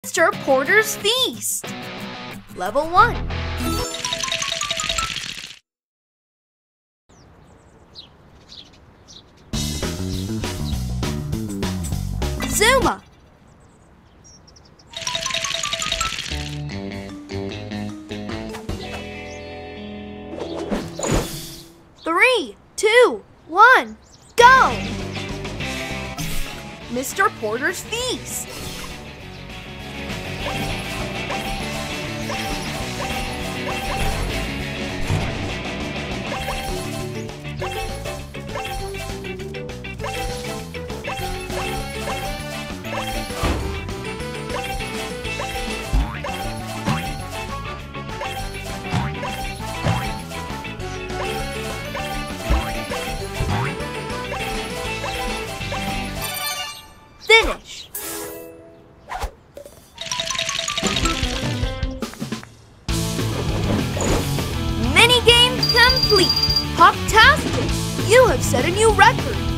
Mr. Porter's Feast. Level 1. Zuma. Three, two, one, go! Mr. Porter's Feast. Finish. Mini game complete. Pop-tastic! You have set a new record.